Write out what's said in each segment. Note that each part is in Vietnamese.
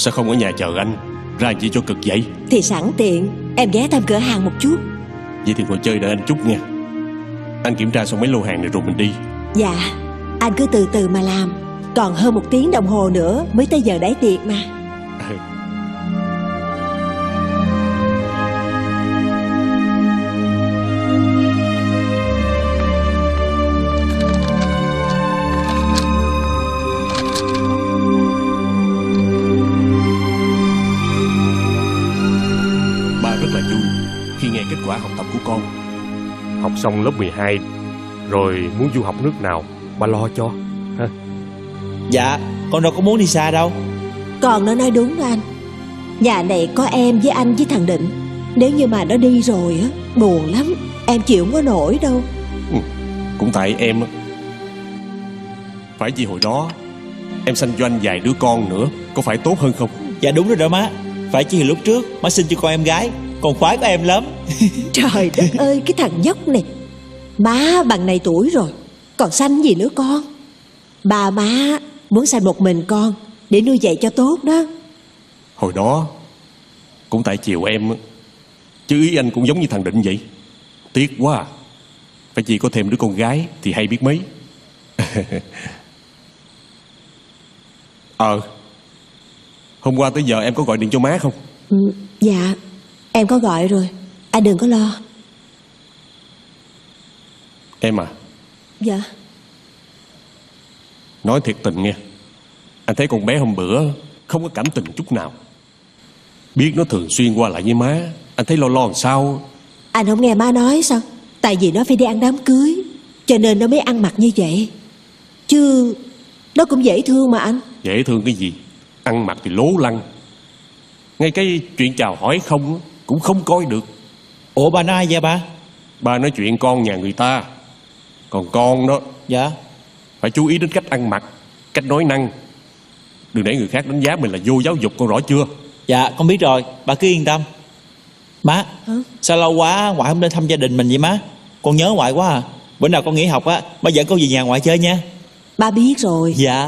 Sao không ở nhà chờ anh, ra chỉ cho cực vậy? Thì sẵn tiện em ghé thăm cửa hàng một chút. Vậy thì ngồi chơi đợi anh chút nha. Anh kiểm tra xong mấy lô hàng này rồi mình đi. Dạ, anh cứ từ từ mà làm. Còn hơn 1 tiếng đồng hồ nữa mới tới giờ đãi tiệc mà. Ba rất là vui khi nghe kết quả học tập của con. Học xong lớp 12 rồi muốn du học nước nào ba lo cho ha. Dạ, con đâu có muốn đi xa đâu. Con nó nói đúng anh. Nhà này có em với anh với thằng Định. Nếu như mà nó đi rồi á, buồn lắm. Em chịu không có nổi đâu. Cũng tại em á. Phải vì hồi đó em sanh cho anh vài đứa con nữa, có phải tốt hơn không? Dạ đúng rồi đó má. Phải chỉ lúc trước má sinh cho con em gái, con khoái của em lắm. Trời đất ơi, cái thằng nhóc này. Má bằng này tuổi rồi, còn sanh gì nữa con. Ba má muốn sanh một mình con để nuôi dạy cho tốt đó. Hồi đó cũng tại chiều em á, chứ ý anh cũng giống như thằng Định vậy. Tiếc quá à. Phải chỉ có thêm đứa con gái thì hay biết mấy. Hôm qua tới giờ em có gọi điện cho má không? Dạ, em có gọi rồi. Anh đừng có lo. Em à. Dạ. Nói thiệt tình nghe, anh thấy con bé hôm bữa không có cảm tình chút nào. Biết nó thường xuyên qua lại với má, anh thấy lo lo làm sao. Anh không nghe má nói sao? Tại vì nó phải đi ăn đám cưới, cho nên nó mới ăn mặc như vậy. Chứ nó cũng dễ thương mà anh. Dễ thương cái gì, ăn mặc thì lố lăng. Ngay cái chuyện chào hỏi không cũng không coi được. Ủa ba nói ai vậy ba? Ba nói chuyện con nhà người ta. Còn con đó, dạ, phải chú ý đến cách ăn mặc, cách nói năng. Đừng để người khác đánh giá mình là vô giáo dục, con rõ chưa? Dạ con biết rồi, ba cứ yên tâm. Má, sao lâu quá ngoại không lên thăm gia đình mình vậy má? Con nhớ ngoại quá à. Bữa nào con nghỉ học á, ba dẫn con về nhà ngoại chơi nha. Ba biết rồi. Dạ.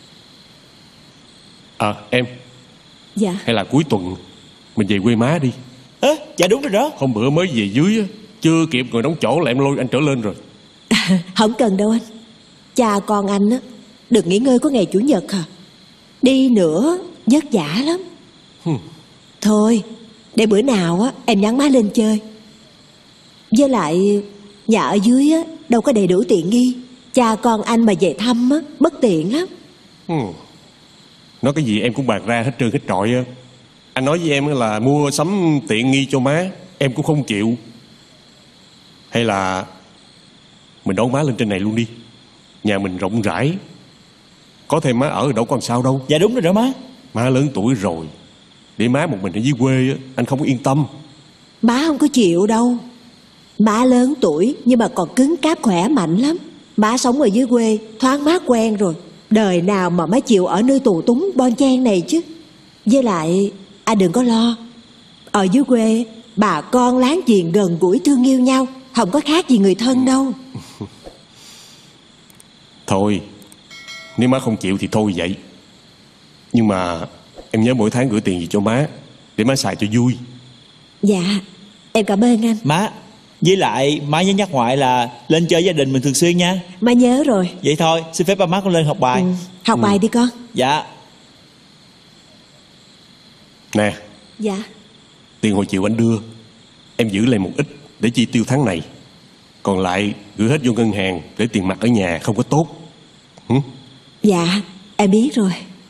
Em. Dạ. Hay là cuối tuần mình về quê má đi. Dạ đúng rồi đó. Hôm bữa mới về dưới á, chưa kịp ngồi đóng chỗ là em lôi anh trở lên rồi. Không cần đâu anh. Cha con anh á được nghỉ ngơi có ngày chủ nhật à. Đi nữa vất vả lắm. Thôi để bữa nào á em nhắn má lên chơi. Với lại nhà ở dưới á đâu có đầy đủ tiện nghi. Cha con anh mà về thăm á bất tiện lắm. Nói cái gì em cũng bàn ra hết trơn hết trọi á. Anh nói với em là mua sắm tiện nghi cho má, em cũng không chịu. Hay là mình đón má lên trên này luôn đi. Nhà mình rộng rãi, có thêm má ở đâu còn sao đâu. Dạ đúng rồi đó má. Má lớn tuổi rồi, để má một mình ở dưới quê á, anh không có yên tâm. Má không có chịu đâu. Má lớn tuổi nhưng mà còn cứng cáp khỏe mạnh lắm. Má sống ở dưới quê thoáng mát quen rồi. Đời nào mà má chịu ở nơi tù túng bon chen này chứ. Với lại anh đừng có lo. Ở dưới quê bà con láng giềng gần gũi thương yêu nhau, không có khác gì người thân đâu. Thôi, nếu má không chịu thì thôi vậy. Nhưng mà em nhớ mỗi tháng gửi tiền gì cho má, để má xài cho vui. Dạ, em cảm ơn anh. Má, với lại má nhớ nhắc ngoại là lên chơi gia đình mình thường xuyên nha. Má nhớ rồi. Vậy thôi, xin phép ba má con lên học bài. Học bài đi con. Dạ. Nè. Dạ. Tiền hồi chiều anh đưa, em giữ lại một ít để chi tiêu tháng này. Còn lại gửi hết vô ngân hàng, để tiền mặt ở nhà không có tốt. Dạ, em biết rồi.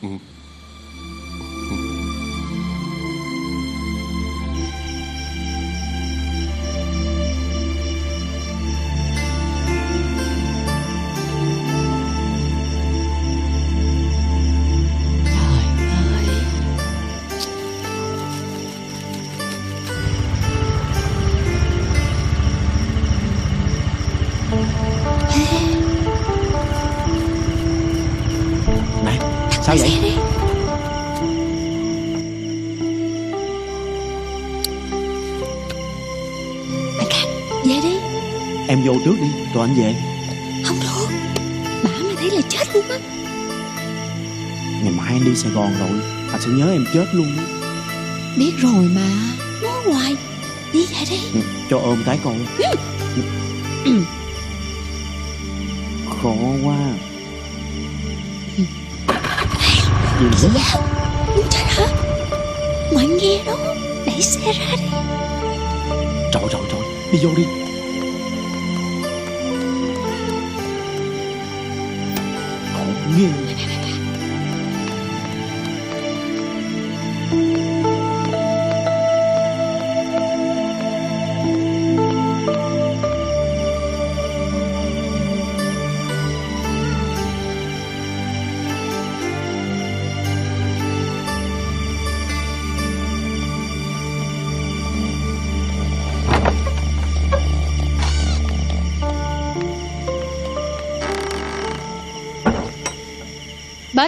Sao vậy? Anh Khang, về đi. Em vô trước đi, rồi anh về. Không được, bả mà thấy là chết luôn á. Ngày mai anh đi Sài Gòn rồi, anh sẽ nhớ em chết luôn. Biết rồi mà, nói hoài. Đi về đi. Cho ôm cái coi. Khó quá. Gì vậy? Muốn chết hả? Ngoại nghe đó. Đẩy xe ra đi. Trời, đi vô đi. Khổ nghe. Bích.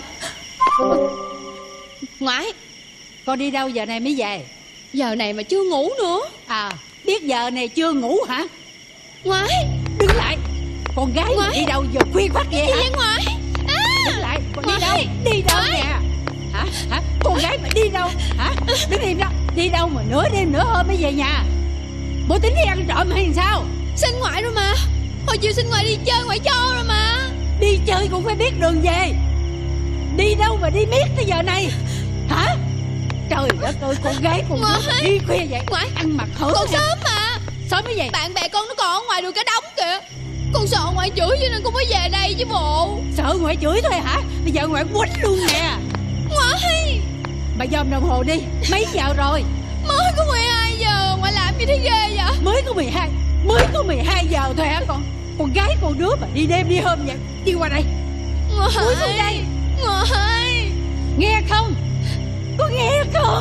Ngoại. Con đi đâu giờ này mới về? Giờ này mà chưa ngủ nữa. À, biết giờ này chưa ngủ hả? Ngoại. Đứng lại. Con gái Ngoại. đi đâu giờ khuya khoắt vậy hả? Gì vậy ngoại? Đứng lại. Con đi Ngoại. đâu? Đi đâu Ngoại. nè? Hả? Con gái mà đi đâu? Hả? Đứng im đó. Đi đâu mà nửa đêm nửa hôm mới về nhà? Bố tính đi ăn trộm hay sao? Xin ngoại rồi mà. Hồi chiều xin ngoại đi chơi ngoại cho rồi mà. Đi chơi cũng phải biết đường về. Đi đâu mà đi miết tới giờ này? Hả? Trời đất ơi, con gái con Ngoại. đi khuya vậy. Ngoại. Ăn mặc hở. Còn sớm mà. Sớm mới về. Bạn bè con nó còn ở ngoài đường cả đống kìa. Con sợ ngoại chửi cho nên con mới về đây chứ bộ. Sợ ngoại chửi thôi hả? Bây giờ ngoại quýnh luôn nè. Ngoại. Bà dòm đồng hồ đi. Mấy giờ rồi? Mới có 12 giờ. Ngoại làm gì thế ghê vậy? Mới có 12 giờ thôi hả con? Con gái con đứa mà đi đêm đi hôm vậy. Đi qua đây. Ngoại. Cúi xuống đây. Ngoại. Nghe không? Có nghe không?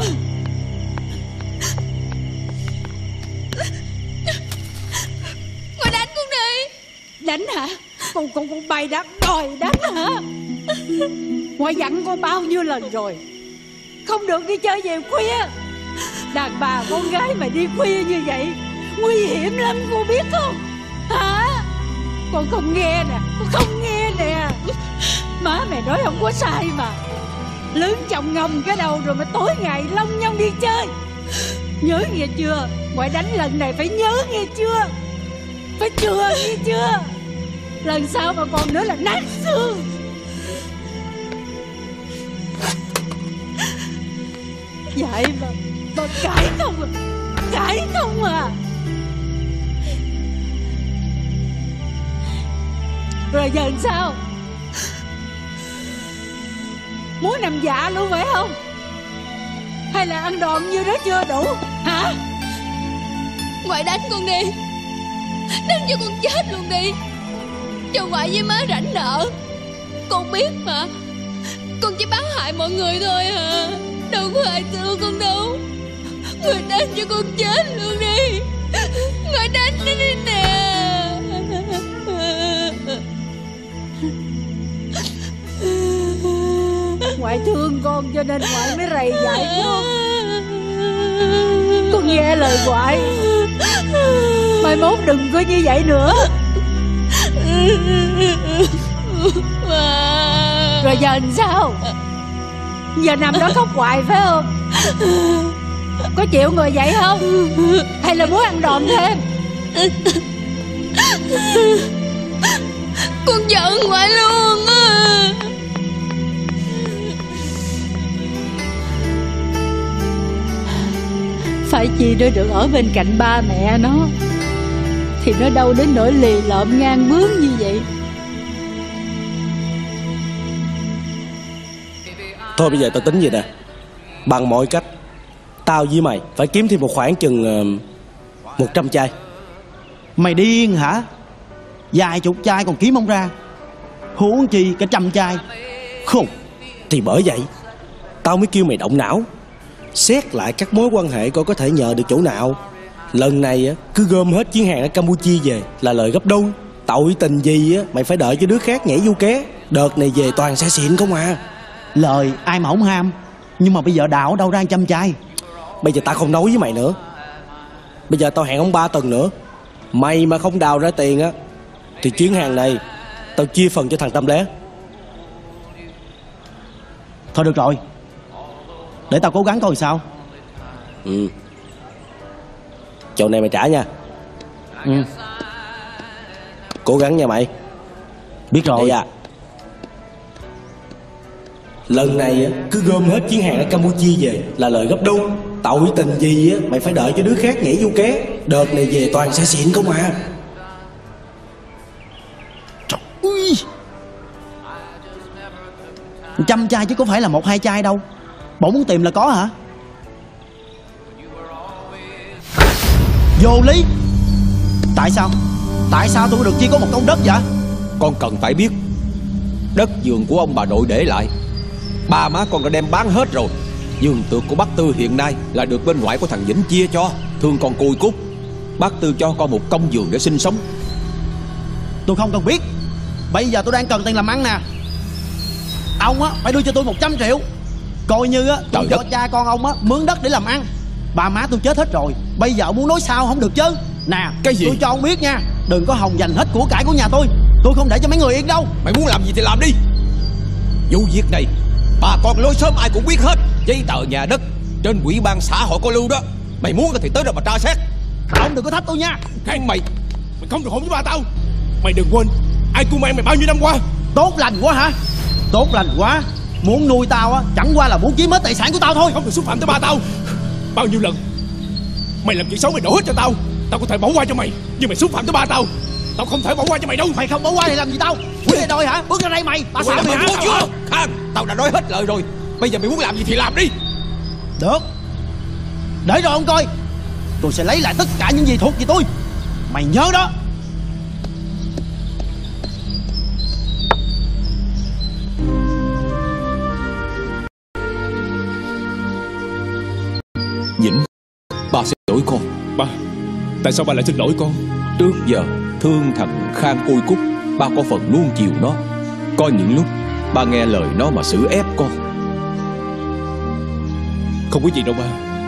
Ngoại đánh con đi. Đánh hả? Con bay đã đòi đánh hả? Ngoại dặn con bao nhiêu lần rồi, không được đi chơi về khuya. Đàn bà con gái mà đi khuya như vậy nguy hiểm lắm, cô biết không? Hả? Con không nghe nè. Con không nghe nè. Má mày nói không có sai mà. Lớn chồng ngầm cái đầu rồi mà tối ngày long nhong đi chơi. Nhớ nghe chưa? Ngoại đánh lần này phải nhớ nghe chưa? Phải chưa nghe chưa? Lần sau mà còn nữa là nát xương. Vậy mà cãi không à? Cãi không à? Rồi giờ làm sao? Muốn nằm dạ luôn phải không? Hay là ăn đòn như đó chưa đủ? Hả? Ngoại đánh con đi. Đánh cho con chết luôn đi. Cho ngoại với má rảnh nợ. Con biết mà. Con chỉ báo hại mọi người thôi à. Đâu có ai thương con đâu. Ngoại đánh cho con chết luôn đi. Ngoại đánh nó đi nè. Ngoại thương con cho nên ngoại mới rầy dạy con. Con nghe lời ngoại. Mai mốt đừng có như vậy nữa. Rồi giờ làm sao? Giờ nằm đó khóc hoài phải không? Có chịu ngồi dậy không? Hay là muốn ăn đòn thêm? Con giận ngoại luôn á. Phải chi nó được ở bên cạnh ba mẹ nó thì nó đâu đến nỗi lì lợm ngang bướng như vậy. Thôi bây giờ tao tính vậy nè. Bằng mọi cách tao với mày phải kiếm thêm một khoản chừng 100 chai. Mày điên hả? Vài chục chai còn kiếm không ra, huống chi cả 100 chai. Không. Thì bởi vậy tao mới kêu mày động não, xét lại các mối quan hệ coi có thể nhờ được chỗ nào. Lần này á, cứ gom hết chuyến hàng ở Campuchia về là lời gấp đôi. Tội tình gì á mày phải đợi cho đứa khác nhảy vô ké. Đợt này về toàn xe xịn không à. Lời ai mà không ham. Nhưng mà bây giờ đào đâu ra 100 chai. Bây giờ tao không nói với mày nữa. Bây giờ tao hẹn ông 3 tuần nữa. Mày mà không đào ra tiền á thì chuyến hàng này tao chia phần cho thằng Tâm Lé. Thôi được rồi, Để tao cố gắng coi sao. Ừ. Chỗ này mày trả nha. Ừ. Cố gắng nha mày. Biết rồi. Đây à. Lần này cứ gom hết chuyến hàng ở Campuchia về là lời gấp đôi. Tội tình gì á mày phải đợi cho đứa khác nhảy vô ké. Đợt này về toàn xe xịn không à. Trời ơi, 100 chai chứ có phải là 1-2 chai đâu. Bộ muốn tìm là có hả? Vô lý. Tại sao? Tại sao tôi được chia có một công đất vậy? Con cần phải biết, đất vườn của ông bà nội để lại, ba má con đã đem bán hết rồi. Vườn tược của bác Tư hiện nay là được bên ngoại của thằng Vĩnh chia cho. Thương con cùi cút, bác Tư cho con một công vườn để sinh sống. Tôi không cần biết. Bây giờ tôi đang cần tiền làm ăn nè. Ông á phải đưa cho tôi 100 triệu. Coi như á tôi cho cha con ông á mướn đất để làm ăn. Ba má tôi chết hết rồi, bây giờ muốn nói sao không được chứ. Nè, cái gì? Tôi cho ông biết nha, đừng có hòng dành hết của cải của nhà tôi. Tôi không để cho mấy người yên đâu. Mày muốn làm gì thì làm đi. Vụ việc này bà con lối xóm ai cũng biết hết. Giấy tờ nhà đất trên ủy ban xã hội có lưu đó. Mày muốn thì tới đó mà tra xét. Ông đừng có thách tôi nha. Mày không được hôn với ba tao. Mày đừng quên ai cu mang mày bao nhiêu năm qua. Tốt lành quá hả? Tốt lành quá. Muốn nuôi tao á chẳng qua là muốn chiếm hết tài sản của tao thôi. Không được xúc phạm tới ba tao. Bao nhiêu lần mày làm chuyện xấu mày đổ hết cho tao, tao có thể bỏ qua cho mày. Nhưng mày xúc phạm tới ba tao, tao không thể bỏ qua cho mày đâu. Mày không bỏ qua thì làm gì tao? Bước ra đôi hả? Bước ra đây mày. Tao sợ mày hả? Chưa Khang, tao đã nói hết lời rồi. Bây giờ mày muốn làm gì thì làm đi. Được, để rồi ông coi. Tôi sẽ lấy lại tất cả những gì thuộc về tôi. Mày nhớ đó. Vĩnh, ba xin lỗi con. Ba, tại sao ba lại xin lỗi con? Trước giờ thương thằng Khang côi cút, ba có phần nuông chiều nó. Có những lúc ba nghe lời nó mà xử ép con. Không có gì đâu ba.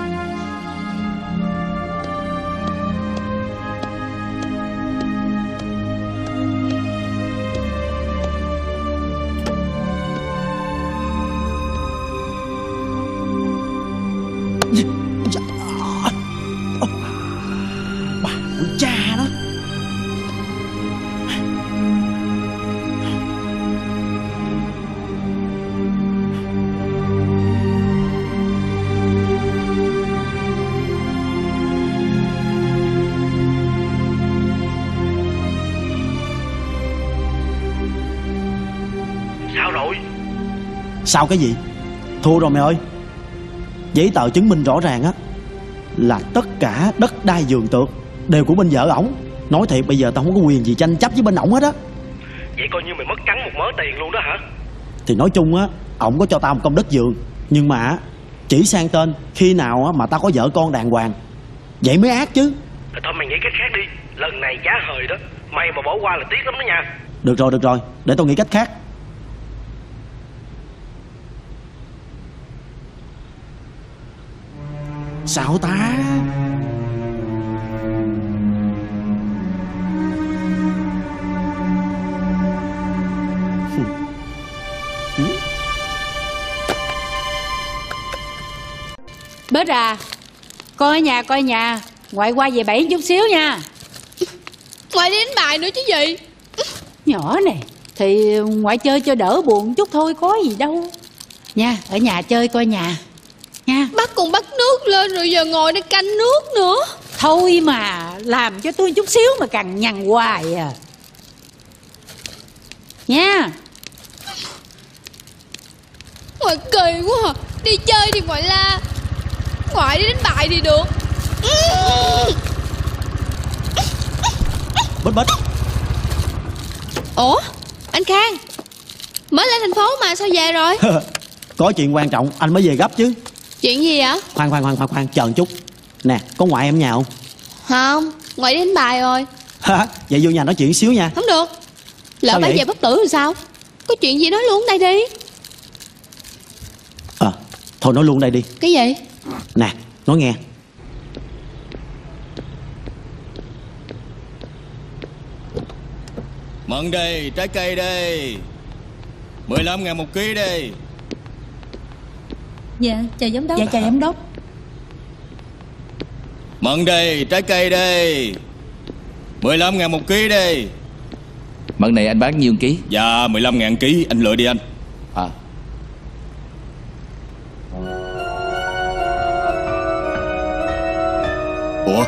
Bà cha nó. Sao rồi? Sao cái gì? Thua rồi mày ơi. Giấy tờ chứng minh rõ ràng á là tất cả đất đai vườn tược đều của bên vợ ổng. Nói thiệt bây giờ tao không có quyền gì tranh chấp với bên ổng hết á. Vậy coi như mày mất trắng một mớ tiền luôn đó hả? Thì nói chung á, ổng có cho tao một công đất vườn, nhưng mà chỉ sang tên khi nào á mà tao có vợ con đàng hoàng. Vậy mới ác chứ. Thôi mày nghĩ cách khác đi. Lần này giá hời đó. Mày mà bỏ qua là tiếc lắm đó nha. Được rồi, để tao nghĩ cách khác. Sao ta? Bớt à, coi nhà. Ngoại qua về bẫy chút xíu nha. Ngoại đi đánh bài nữa chứ gì. Nhỏ này thì ngoại chơi cho đỡ buồn chút thôi, có gì đâu. Nha, ở nhà chơi coi nhà nha. Bác còn bắt nước lên rồi giờ ngồi để canh nước nữa. Thôi mà, làm cho tôi chút xíu mà cằn nhằn hoài à. Nha. Ngoại kỳ quá à. Đi chơi thì ngoại la, ngoại đi đánh bài thì được. Bích. Ủa, anh Khang mới lên thành phố mà sao về rồi? Có chuyện quan trọng anh mới về gấp chứ. Chuyện gì vậy? Khoan, chờ một chút. Nè, có ngoại em nhà không? Không, ngoại đi đánh bài rồi. Vậy vô nhà nói chuyện xíu nha. Không được. Lỡ Sao bác vậy? về bất tử rồi sao? Có chuyện gì nói luôn đây đi. Thôi nói luôn đây đi. Cái gì? Nè, nói nghe. Mận đây, trái cây đây 15.000 một ký đây. Dạ chào giám đốc. Dạ chào giám đốc. Mận đi, trái cây đi 15.000 một ký đi. Mận này anh bán nhiêu ký? Dạ 15.000 ký, anh lựa đi anh. Ủa,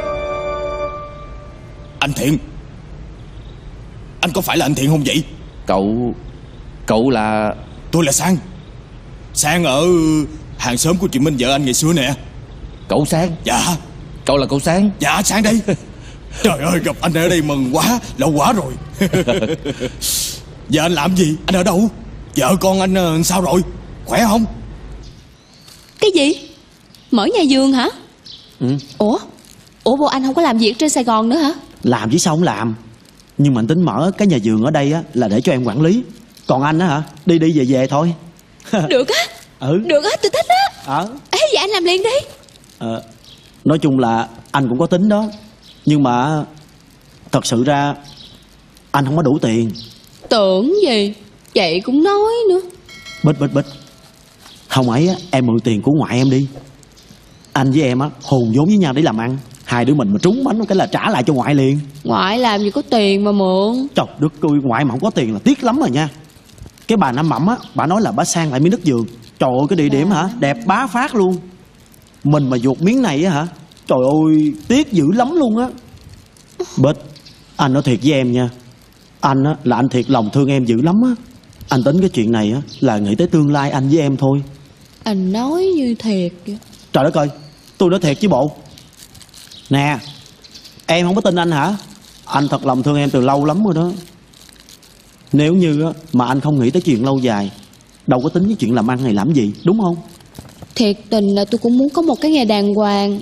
anh Thiện, anh có phải là anh Thiện không vậy? Cậu là... Tôi là Sang. Sang ở hàng xóm của chị Minh vợ anh ngày xưa nè. Cậu Sang? Dạ. Cậu là cậu Sang? Dạ Sang đây. Trời ơi, gặp anh ở đây mừng quá, lâu quá rồi. Giờ anh làm gì? Anh ở đâu? Vợ con anh sao rồi? Khỏe không? Cái gì? Mở nhà vườn hả? Ủa bộ anh không có làm việc trên Sài Gòn nữa hả? Làm chứ sao không làm. Nhưng mà anh tính mở cái nhà vườn ở đây á là để cho em quản lý. Còn anh á hả, đi về thôi. Được á. Được á, tôi thích á. Ê, vậy anh làm liền đi. Nói chung là anh cũng có tính đó. Nhưng mà thật sự ra anh không có đủ tiền. Tưởng gì, vậy cũng nói nữa. Bích Không ấy á, em mượn tiền của ngoại em đi. Anh với em á hùn vốn với nhau để làm ăn. Hai đứa mình mà trúng bánh cái là trả lại cho ngoại liền. Ngoại làm gì có tiền mà mượn. Trời đất ơi, ngoại mà không có tiền là tiếc lắm rồi nha. Cái bà Năm Mẩm á, bà nói là bà sang lại miếng đất vườn. Trời ơi, cái địa điểm hả, đẹp bá phát luôn. Mình mà vuột miếng này á hả, trời ơi, tiếc dữ lắm luôn á. Bích, anh nói thiệt với em nha. Anh á, là anh thiệt lòng thương em dữ lắm á. Anh tính cái chuyện này á, là nghĩ tới tương lai anh với em thôi. Anh nói như thiệt vậy. Trời đất ơi, tôi nói thiệt chứ bộ. Nè, em không có tin anh hả? Anh thật lòng thương em từ lâu lắm rồi đó. Nếu như á, mà anh không nghĩ tới chuyện lâu dài, đâu có tính cái chuyện làm ăn này làm gì, đúng không? Thiệt tình là tôi cũng muốn có một cái nghề đàng hoàng.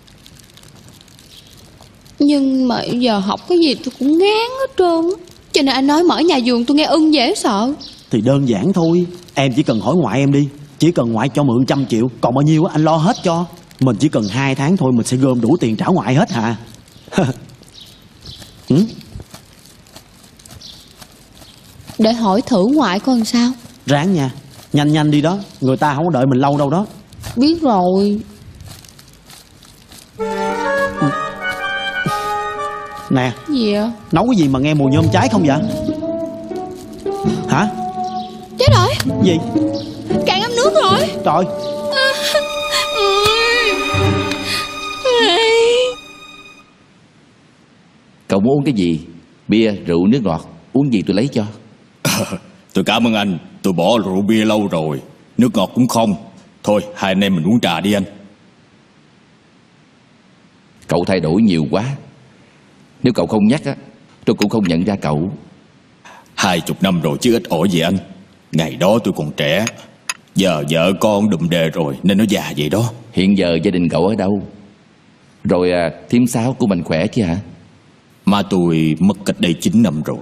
Nhưng mà giờ học cái gì tôi cũng ngán hết trơn. Cho nên anh nói mở nhà vườn tôi nghe ưng dễ sợ. Thì đơn giản thôi. Em chỉ cần hỏi ngoại em đi. Chỉ cần ngoại cho mượn 100 triệu, còn bao nhiêu á anh lo hết cho. Mình chỉ cần 2 tháng thôi, mình sẽ gom đủ tiền trả ngoại hết hả? Để hỏi thử ngoại coi làm sao. Ráng nha, nhanh đi đó. Người ta không có đợi mình lâu đâu đó. Biết rồi. Nè, gì vậy? nấu cái gì mà nghe mùi nhôm cháy không vậy? Hả? Chết rồi. Gì? Cạn ấm nước rồi. Trời. Cậu muốn uống cái gì? Bia, rượu, nước ngọt. Uống gì tôi lấy cho. Tôi cảm ơn anh. Tôi bỏ rượu bia lâu rồi. Nước ngọt cũng không. Thôi hai anh em mình uống trà đi anh. Cậu thay đổi nhiều quá. Nếu cậu không nhắc á, tôi cũng không nhận ra cậu. 20 năm rồi chứ ít ỏi gì anh. Ngày đó tôi còn trẻ. Giờ vợ con đùm đề rồi nên nó già vậy đó. Hiện giờ gia đình cậu ở đâu? Rồi thím Sáu của mình khỏe chứ hả? Má tôi mất cách đây 9 năm rồi.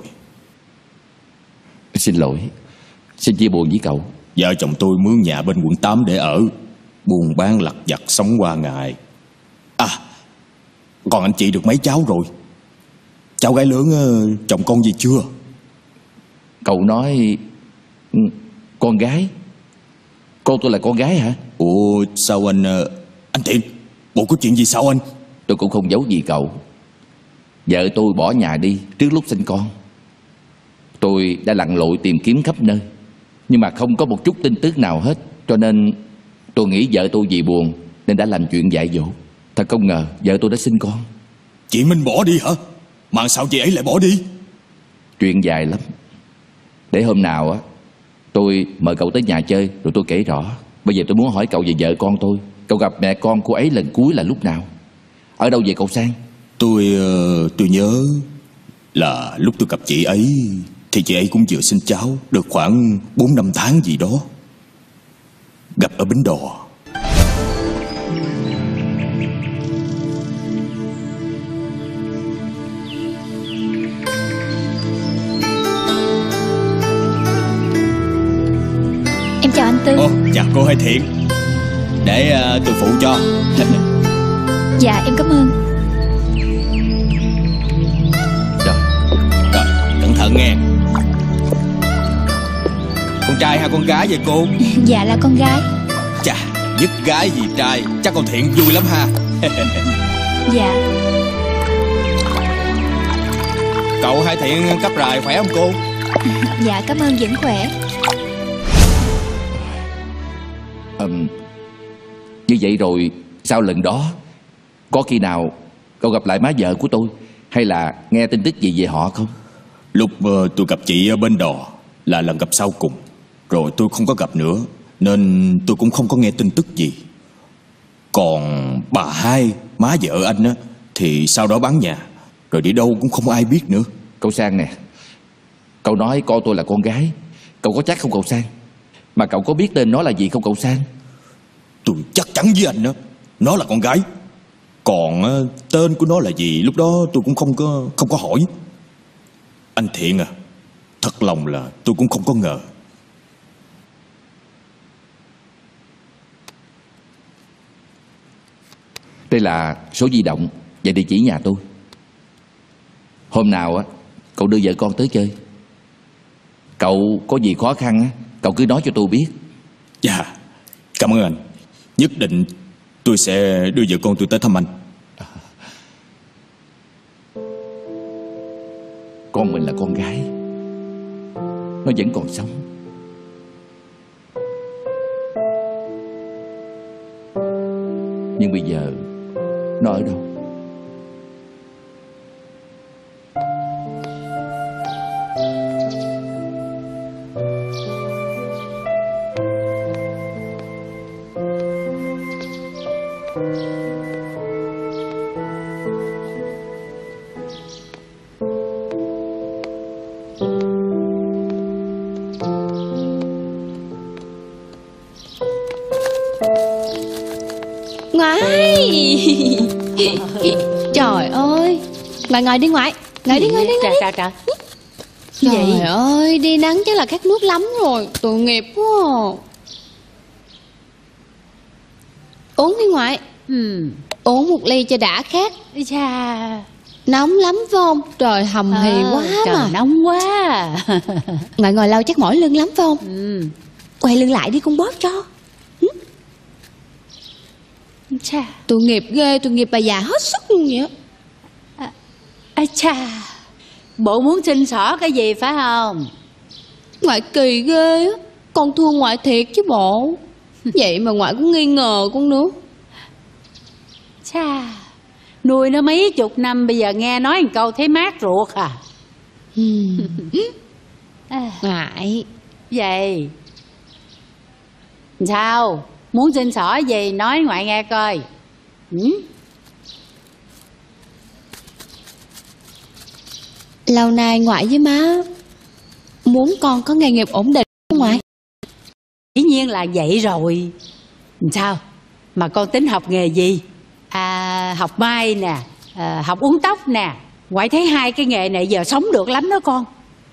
Xin lỗi. Xin chia buồn với cậu. Vợ chồng tôi mướn nhà bên quận 8 để ở. Buôn bán lặt vặt sống qua ngày. À, còn anh chị được mấy cháu rồi? Cháu gái lớn chồng con gì chưa? Cậu nói con gái. Cô tôi là con gái hả? Ủa sao anh Thiện, bộ có chuyện gì sao anh? Tôi cũng không giấu gì cậu. Vợ tôi bỏ nhà đi trước lúc sinh con. Tôi đã lặn lội tìm kiếm khắp nơi, nhưng mà không có một chút tin tức nào hết. Cho nên tôi nghĩ vợ tôi vì buồn nên đã làm chuyện dại dỗ. Thật không ngờ vợ tôi đã sinh con. Chị Minh bỏ đi hả? Mà sao chị ấy lại bỏ đi? Chuyện dài lắm. Để hôm nào á tôi mời cậu tới nhà chơi rồi tôi kể rõ. Bây giờ tôi muốn hỏi cậu về vợ con tôi. Cậu gặp mẹ con cô ấy lần cuối là lúc nào? Ở đâu vậy cậu Sang? Tôi nhớ là lúc tôi gặp chị ấy thì chị ấy cũng vừa sinh cháu được khoảng 4-5 tháng gì đó. Gặp ở Bến Đò. Em chào anh Tư. Chào cô Hai Thiện. Để tôi phụ cho. Dạ em cảm ơn. Rồi, cẩn thận nghe. Con trai hay con gái vậy cô? Dạ là con gái. Chà, Nhất gái vì trai, chắc con Thiện vui lắm ha. Dạ. Cậu hai Thiện cấp rài khỏe không cô? Dạ cảm ơn, vẫn khỏe. Như vậy rồi sau lần đó có khi nào cậu gặp lại má vợ của tôi, hay là nghe tin tức gì về họ không? Lúc tôi gặp chị ở bên đò là lần gặp sau cùng, rồi tôi không có gặp nữa, nên tôi cũng không có nghe tin tức gì. Còn bà hai, má vợ anh á, thì sau đó bán nhà rồi đi đâu cũng không ai biết nữa. Cậu Sang nè, cậu nói con tôi là con gái, cậu có chắc không cậu Sang? Mà cậu có biết tên nó là gì không cậu Sang? Tôi chắc chắn với anh đó, nó là con gái. Còn tên của nó là gì lúc đó tôi cũng không có hỏi. Anh Thiện à, thật lòng là tôi cũng không có ngờ. Đây là số di động và địa chỉ nhà tôi. Hôm nào á cậu đưa vợ con tới chơi. Cậu có gì khó khăn á, cậu cứ nói cho tôi biết. Dạ, cảm ơn anh. Nhất định tôi sẽ đưa vợ con tôi tới thăm anh. Con mình là con gái, nó vẫn còn sống. Nhưng bây giờ nó ở đâu? Ngoại. Trời ơi, ngoại ngồi đi ngoại. Ngồi đi, ngồi đi, ngồi đi. Trời. Trời ơi, đi nắng chắc là khát nước lắm rồi. Tội nghiệp quá à. Uống đi ngoại. Uống một ly cho đã khát. Chà, nóng lắm phải không? Trời hầm hì quá trời mà. nóng quá. Ngoại ngồi lâu chắc mỏi lưng lắm phải không? Quay lưng lại đi con bóp cho. Chà, Tội nghiệp ghê, tội nghiệp bà già hết sức luôn vậy. chà, bộ muốn xin xỏ cái gì phải không? Ngoại kỳ ghê á. Con thương ngoại thiệt chứ bộ. Vậy mà ngoại cũng nghi ngờ con nữa. Chà, nuôi nó mấy chục năm, bây giờ nghe nói một câu thấy mát ruột à. Ngoại. Vậy sao? Muốn xin xỏ gì nói ngoại nghe coi. Lâu nay ngoại với má muốn con có nghề nghiệp ổn định không ngoại? Dĩ nhiên là vậy rồi. Sao? Mà con tính học nghề gì? Học may nè, học uốn tóc nè. Ngoại thấy hai cái nghề này giờ sống được lắm đó con.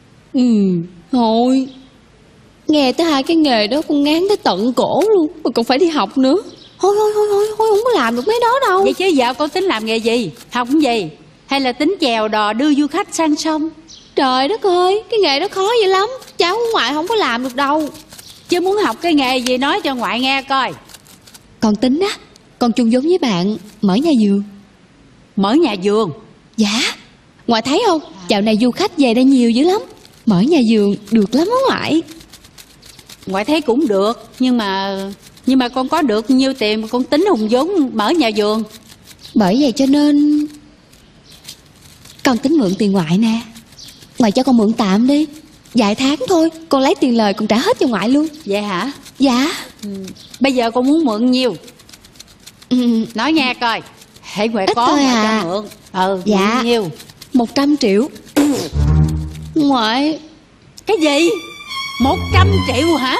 Thôi, nghe tới hai cái nghề đó con ngán tới tận cổ luôn. Mà còn phải đi học nữa. Thôi không có làm được mấy đó đâu. Vậy chứ giờ con tính làm nghề gì? Học cái gì? Hay là tính chèo đò đưa du khách sang sông? Trời đất ơi, cái nghề đó khó vậy lắm. Cháu của ngoại không có làm được đâu. Chứ muốn học cái nghề gì nói cho ngoại nghe coi. Con tính á, con chung vốn với bạn mở nhà vườn. Mở nhà vườn? Dạ. Ngoại thấy không, dạo này du khách về đây nhiều dữ lắm. Mở nhà vườn được lắm á ngoại. Ngoại thấy cũng được. Nhưng mà con có được nhiêu tiền mà con tính hùng vốn mở nhà vườn? Bởi vậy cho nên con tính mượn tiền ngoại nè. Ngoại cho con mượn tạm đi, vài tháng thôi, con lấy tiền lời con trả hết cho ngoại luôn. Vậy hả? Dạ. Bây giờ con muốn mượn nhiêu? Nói nghe coi. Hãy ngoại ít có thôi ngoại à. cho mượn. Dạ. Mượn nhiêu? 100 triệu. Ngoại. Cái gì? 100 triệu hả?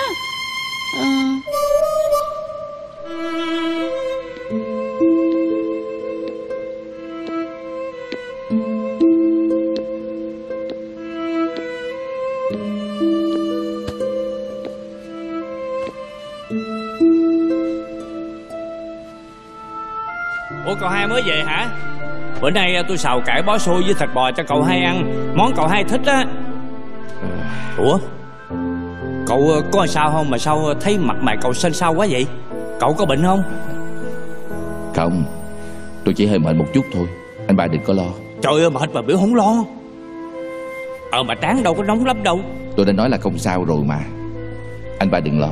Ủa cậu hai mới về hả? Bữa nay tôi xào cải bó xôi với thịt bò cho cậu hai ăn. Món cậu hai thích á. Ủa cậu có sao không mà sao thấy mặt mày cậu xanh xao quá vậy? Cậu có bệnh không? Không, tôi chỉ hơi mệt một chút thôi. Anh ba đừng có lo. Trời ơi, mệt mà biểu không lo. Mà trán đâu có nóng lắm đâu. Tôi đã nói là không sao rồi mà. Anh ba đừng lo.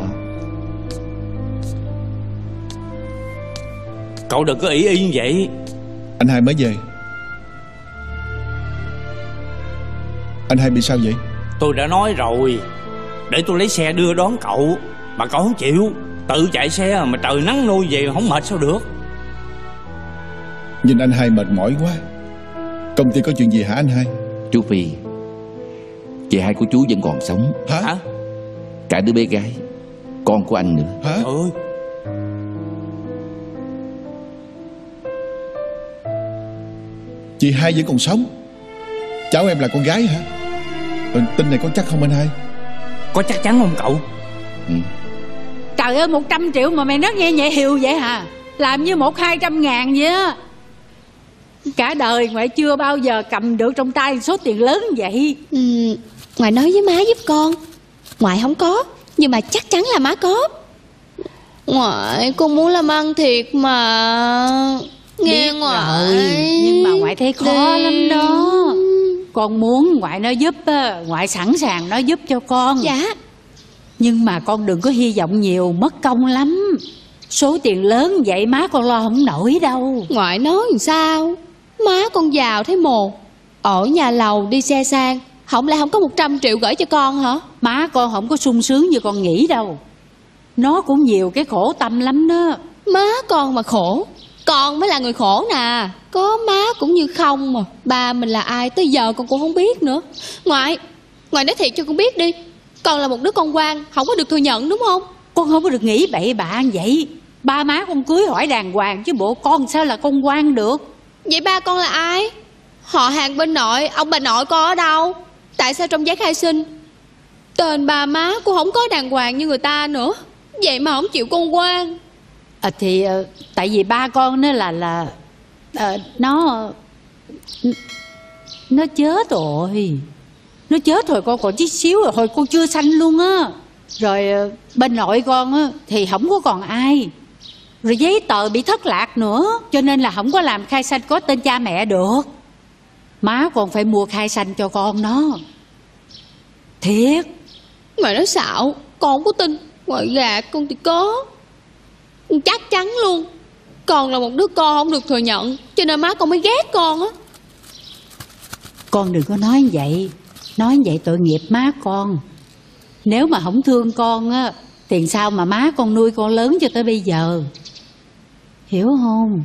Cậu đừng có ỷ y như vậy. Anh Hai mới về. Anh Hai bị sao vậy? Tôi đã nói rồi, để tôi lấy xe đưa đón cậu, mà cậu không chịu. Tự chạy xe mà trời nắng nôi về không mệt sao được. Nhìn anh Hai mệt mỏi quá. Công ty có chuyện gì hả anh Hai? Chú Phi, chị hai của chú vẫn còn sống. Hả? Cả đứa bé gái, con của anh nữa. Hả? Trời ơi. Chị Hai vẫn còn sống? Cháu em là con gái hả? Tin này có chắc không anh Hai? Có chắc chắn không cậu? Trời ơi, 100 triệu mà mày nói nghe nhẹ hiều vậy hả? Làm như 100-200 ngàn vậy á. Cả đời ngoại chưa bao giờ cầm được trong tay số tiền lớn vậy. Ngoại nói với má giúp con. Ngoại không có, nhưng mà chắc chắn là má có. Ngoại, con muốn làm ăn thiệt mà. Nghe ngoại rồi, nhưng mà ngoại thấy khó lắm đó. Con muốn ngoại nó giúp á, ngoại sẵn sàng nó giúp cho con. Dạ. Nhưng mà con đừng có hy vọng nhiều, mất công lắm. Số tiền lớn vậy má con lo không nổi đâu. Ngoại nói làm sao? Má con giàu thế mồ, ở nhà lầu đi xe sang, không lẽ không có 100 triệu gửi cho con hả? Má con không có sung sướng như con nghĩ đâu. Nó cũng nhiều cái khổ tâm lắm đó. Má con mà khổ, con mới là người khổ nè. Có má cũng như không mà. Ba mình là ai tới giờ con cũng không biết nữa. Ngoại nói thiệt cho con biết đi, con là một đứa con quan, không có được thừa nhận đúng không? Con không có được nghĩ bậy bạ như vậy. Ba má con cưới hỏi đàng hoàng chứ bộ con sao là con quan được. Vậy ba con là ai? Họ hàng bên nội, ông bà nội con ở đâu? Tại sao trong giấy khai sinh tên ba má cũng không có đàng hoàng như người ta nữa, vậy mà không chịu con quan? Tại vì ba con nó nó chết rồi. Nó chết rồi, con còn chút xíu rồi, hồi con chưa sanh luôn á. Rồi bên nội con á thì không có còn ai. Rồi giấy tờ bị thất lạc nữa, cho nên là không có làm khai sanh có tên cha mẹ được. Má còn phải mua khai sanh cho con nó. Thiệt. Ngoại nói xạo, con không có tin. Ngoại gạt con thì có. Chắc chắn luôn, con là một đứa con không được thừa nhận, cho nên má con mới ghét con á. Con đừng có nói như vậy. Nói như vậy tội nghiệp má con. Nếu mà không thương con á thì sao mà má con nuôi con lớn cho tới bây giờ. Hiểu không?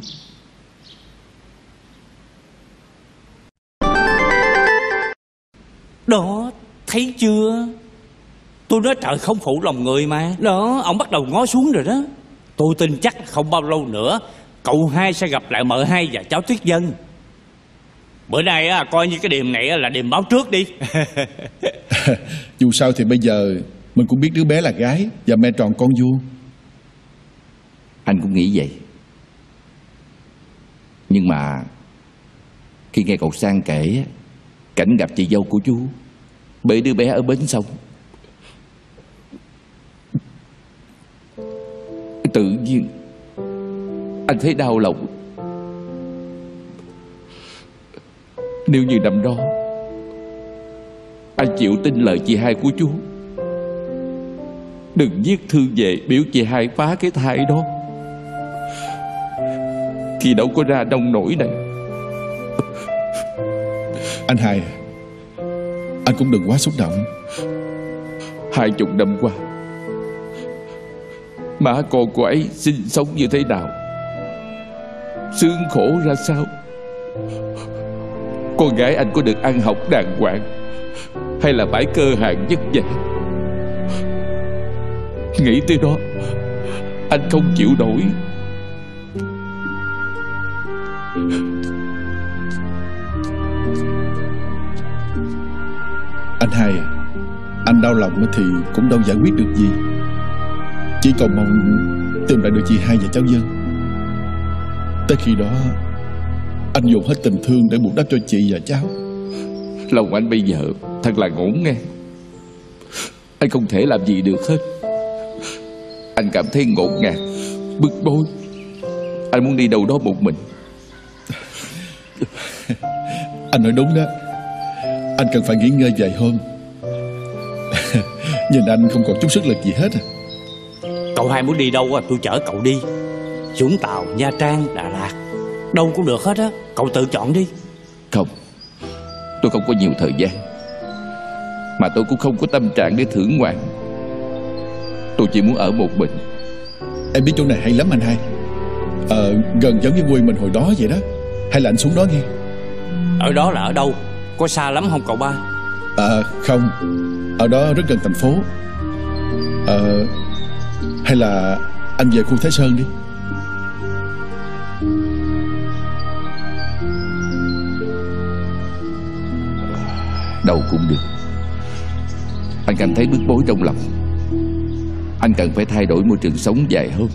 Đó, thấy chưa? Tôi nói trời không phụ lòng người mà. Đó, ông bắt đầu ngó xuống rồi đó. Tôi tin chắc không bao lâu nữa cậu hai sẽ gặp lại mợ hai và cháu Tuyết Vân. Bữa nay coi như cái điềm này là điềm báo trước đi. Dù sao thì bây giờ mình cũng biết đứa bé là gái và mẹ tròn con vuông. Anh cũng nghĩ vậy. Nhưng mà khi nghe cậu Sang kể cảnh gặp chị dâu của chú bế đứa bé ở bến sông, tự nhiên anh thấy đau lòng. Nếu như năm đó anh chịu tin lời chị hai của chú, đừng viết thư về biểu chị hai phá cái thai đó, thì đâu có ra nông nổi này. Anh Hai, anh cũng đừng quá xúc động. 20 năm qua, má con cô ấy sinh sống như thế nào, sướng khổ ra sao, con gái anh có được ăn học đàng hoàng hay là bãi cơ hàng vất vả. Nghĩ tới đó anh không chịu nổi. Anh Hai à, anh đau lòng thì cũng đâu giải quyết được gì. Chỉ cầu mong tìm lại được chị hai và cháu Vân. Tới khi đó anh dùng hết tình thương để bù đắp cho chị và cháu. Lòng anh bây giờ thật là ngổn ngang. Anh không thể làm gì được hết. Anh cảm thấy ngột ngạt bức bối. Anh muốn đi đâu đó một mình. Anh nói đúng đó. Anh cần phải nghỉ ngơi vài hôm. Nhìn anh không còn chút sức lực gì hết à. Cậu hai muốn đi đâu à, tôi chở cậu đi. Vũng Tàu, Nha Trang, Đà Lạt, đâu cũng được hết á. Cậu tự chọn đi. Không, tôi không có nhiều thời gian, mà tôi cũng không có tâm trạng để thưởng ngoạn. Tôi chỉ muốn ở một mình. Em biết chỗ này hay lắm anh hai. Gần giống như quê mình hồi đó vậy đó. Hay là anh xuống đó nghe? Ở đó là ở đâu? Có xa lắm không cậu ba? Không, ở đó rất gần thành phố. Hay là anh về khu Thái Sơn đi. Đâu cũng được. Anh cảm thấy bức bối trong lòng. Anh cần phải thay đổi môi trường sống dài hơn.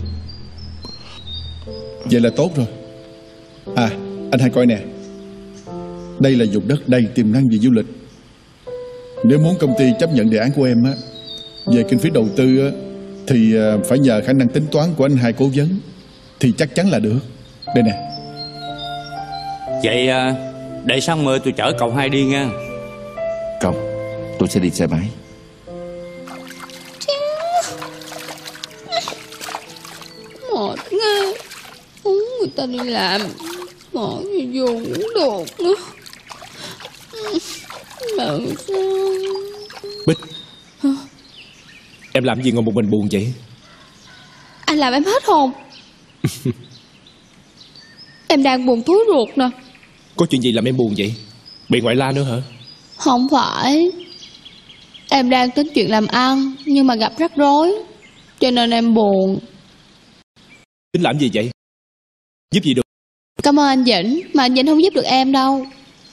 Vậy là tốt rồi. Anh hai coi nè. Đây là vùng đất đầy tiềm năng về du lịch. Nếu muốn công ty chấp nhận đề án của em á, về kinh phí đầu tư á, thì phải nhờ khả năng tính toán của anh hai cố vấn. Thì chắc chắn là được. Đây nè. Vậy để sáng mơ tôi chở cậu hai đi nha. Không, tôi sẽ đi xe máy. Mệt nghe. Muốn người ta đi làm mỏi gì dù cũng được nữa. Mà sao? Bích. Hả? Em làm gì ngồi một mình buồn vậy? Anh làm em hết hồn. Em đang buồn thúi ruột nè. Có chuyện gì làm em buồn vậy? Bị ngoại la nữa hả? Không phải. Em đang tính chuyện làm ăn, nhưng mà gặp rắc rối, cho nên em buồn. Tính làm gì vậy? Giúp gì được? Cảm ơn anh Vĩnh, mà anh Vĩnh không giúp được em đâu.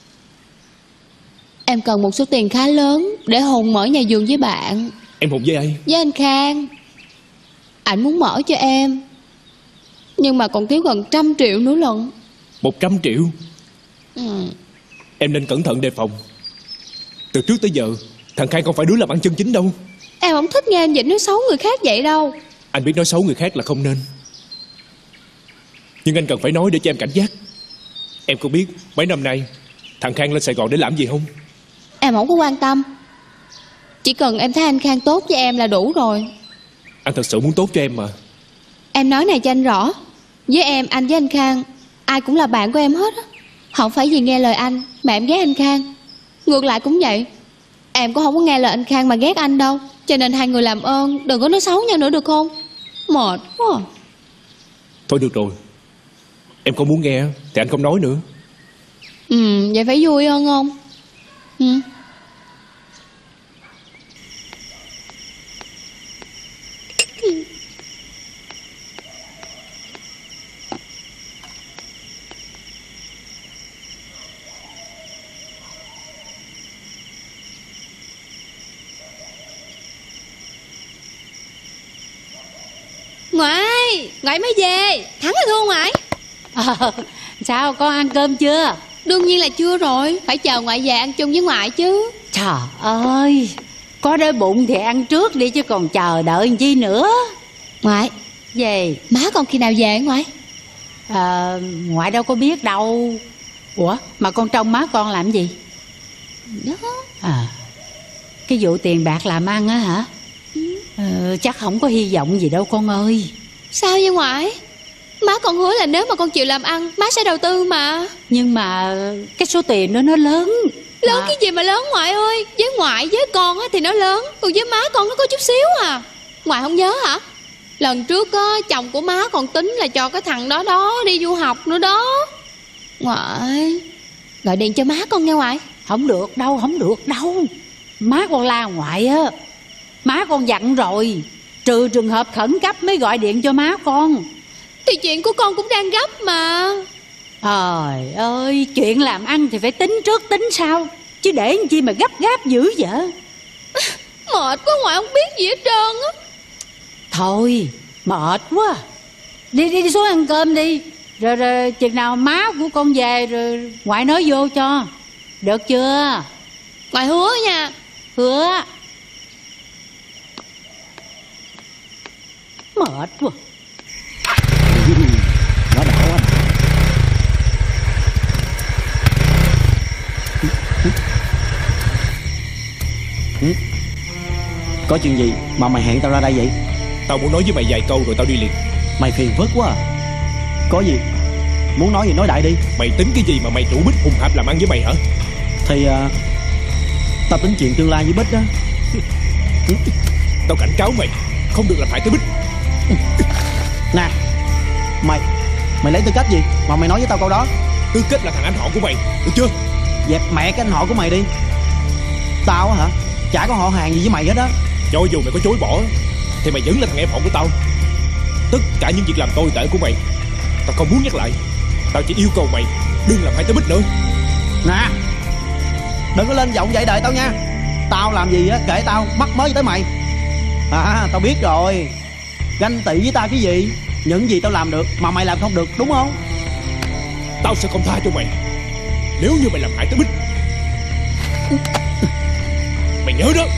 Em cần một số tiền khá lớn để Hùng mở nhà vườn với bạn. Em Hùng với ai? Với anh Khang. Anh muốn mở cho em, nhưng mà còn thiếu gần 100 triệu nữa lận. 100 triệu? Em nên cẩn thận đề phòng. Từ trước tới giờ thằng Khang không phải đứa làm ăn chân chính đâu. Em không thích nghe anh Vĩnh nói xấu người khác vậy đâu. Anh biết nói xấu người khác là không nên, nhưng anh cần phải nói để cho em cảnh giác. Em có biết mấy năm nay thằng Khang lên Sài Gòn để làm gì không? Em không có quan tâm. Chỉ cần em thấy anh Khang tốt với em là đủ rồi. Anh thật sự muốn tốt cho em mà. Em nói này cho anh rõ. Với em, anh với anh Khang ai cũng là bạn của em hết á. Không phải vì nghe lời anh mà em ghét anh Khang. Ngược lại cũng vậy. Em cũng không có nghe lời anh Khang mà ghét anh đâu. Cho nên hai người làm ơn đừng có nói xấu nhau nữa được không? Mệt quá. Thôi được rồi, em không muốn nghe thì anh không nói nữa. Vậy phải vui hơn không? Ngoại mới về. Thắng rồi thua ngoại. Sao con ăn cơm chưa? Đương nhiên là chưa rồi. Phải chờ ngoại về ăn chung với ngoại chứ. Trời ơi, có đói bụng thì ăn trước đi chứ còn chờ đợi làm chi nữa. Ngoại. Về. Má con khi nào về ngoại? Ngoại đâu có biết đâu. Ủa mà con trông má con làm gì? Đó. Cái vụ tiền bạc làm ăn á hả? Chắc không có hy vọng gì đâu con ơi. Sao vậy ngoại? Má con hứa là nếu mà con chịu làm ăn, má sẽ đầu tư mà. Nhưng mà cái số tiền đó nó lớn. Lớn cái gì mà lớn ngoại ơi? Với ngoại với con á thì nó lớn, còn với má con nó có chút xíu à. Ngoại không nhớ hả? Lần trước á, chồng của má còn tính là cho cái thằng đó đi du học nữa đó. Ngoại, gọi điện cho má con nghe ngoại. Không được đâu, không được đâu. Má con la ngoại á. Má con dặn rồi, trừ trường hợp khẩn cấp mới gọi điện cho má con. Thì chuyện của con cũng đang gấp mà. Trời ơi, chuyện làm ăn thì phải tính trước tính sau, chứ để làm chi mà gấp gáp dữ vậy. Mệt quá ngoại, không biết gì hết trơn á. Thôi, mệt quá. Đi xuống ăn cơm đi. Rồi chừng nào má của con về rồi ngoại nói vô cho. Được chưa? Ngoại hứa nha. Hứa. Mệt quá. Có chuyện gì mà mày hẹn tao ra đây vậy? Tao muốn nói với mày vài câu rồi tao đi liền. Mày phiền phức quá à. Có gì muốn nói gì nói đại đi. Mày tính cái gì mà mày rủ Bích hùng hạp làm ăn với mày hả? Thì tao tính chuyện tương lai với Bích đó. Tao cảnh cáo mày không được làm hại tới Bích. Nè, mày lấy tư cách gì mà mày nói với tao câu đó? Tư cách là thằng anh họ của mày, được chưa? Dẹp mẹ cái anh họ của mày đi. Tao á hả? Chả có họ hàng gì với mày hết á. Cho dù mày có chối bỏ thì mày vẫn là thằng em họ của tao. Tất cả những việc làm tồi tệ của mày tao không muốn nhắc lại. Tao chỉ yêu cầu mày đừng làm hại tới Bích nữa. Nè, đừng có lên giọng vậy đợi tao nha. Tao làm gì á kệ tao, mắc mới tới mày. Tao biết rồi. Ganh tị với tao cái gì? Những gì tao làm được mà mày làm không được, đúng không? Tao sẽ không tha cho mày nếu như mày làm hại tới Bích. Mày nhớ đó.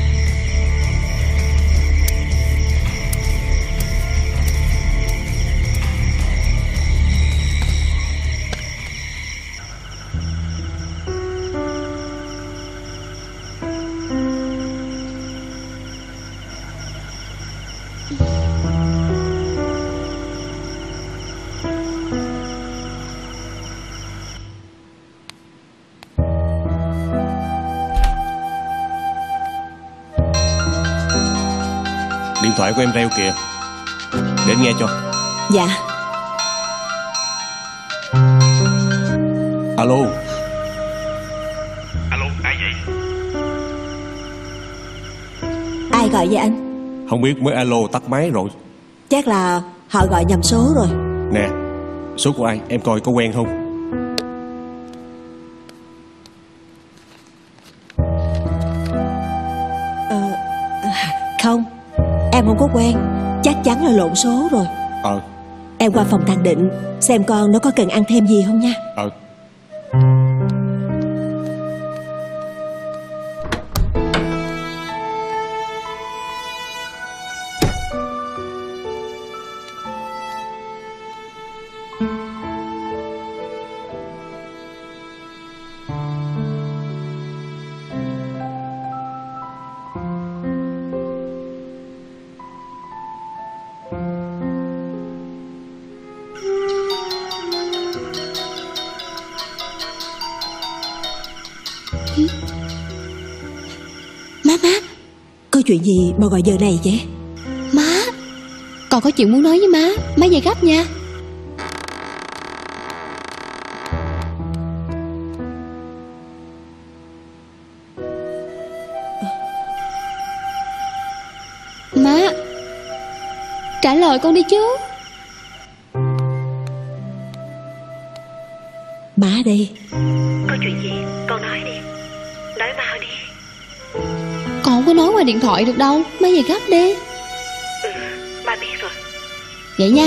Điện thoại của em reo kìa, để anh nghe cho. Dạ. Alo. Alo, ai vậy? Ai gọi vậy anh? Không biết, mới alo tắt máy rồi. Chắc là họ gọi nhầm số rồi. Nè, số của ai em coi có quen không? Không, em không có quen. Chắc chắn là lộn số rồi. Em qua phòng thằng Định xem con nó có cần ăn thêm gì không nha. Má, có chuyện gì mà gọi giờ này vậy? Má, con có chuyện muốn nói với má. Má về gấp nha. Má, trả lời con đi chứ. Má đây. Có chuyện gì con nói đi. Nói mau đi. Con không có nói qua điện thoại được đâu. Má về gấp đi. Ba biết rồi. Vậy nha.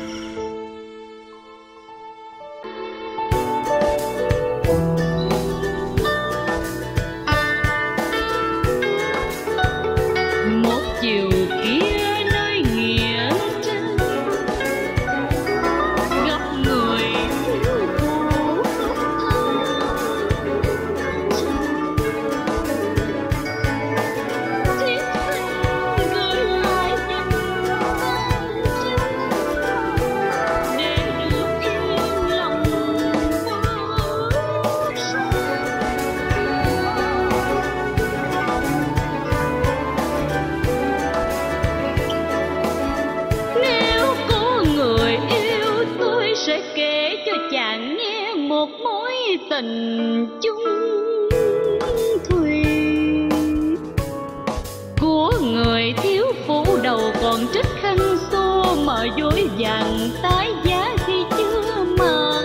Một chiều kia nơi nghĩa trang gặp người yêu cũ thiết tha gửi lại những để được yên lòng nếu có người yêu tôi sẽ kể cho chàng nghe một mối tình chung thủy của người thiếu phủ đầu còn trích khăn xô mà dối vàng tái giá khi chưa mãn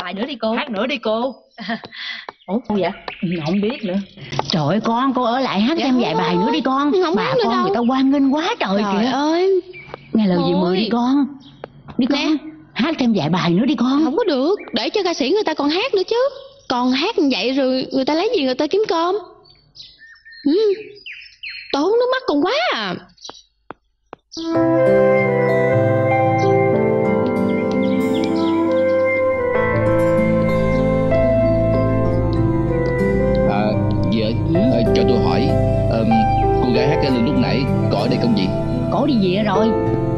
bài nữa đi cô. Hát nữa đi cô. Ủa cô vậy? Không biết nữa. Trời ơi con ở lại hát thêm vài bài nữa đi con. Không Bà hát nữa con đâu. người ta hoan nghênh quá trời Trời kìa. ơi. Nghe lời dì Thôi. Mười đi con. Đi con. Nè. Hát thêm vài bài nữa đi con. Không có được, để cho ca sĩ người ta còn hát nữa chứ. Còn hát như vậy rồi người ta lấy gì người ta kiếm cơm. Tốn nước mắt còn quá à. Dì ơi, cho tôi hỏi, cô gái hát cái lưng lúc nãy có ở đây không gì? Cổ đi về rồi.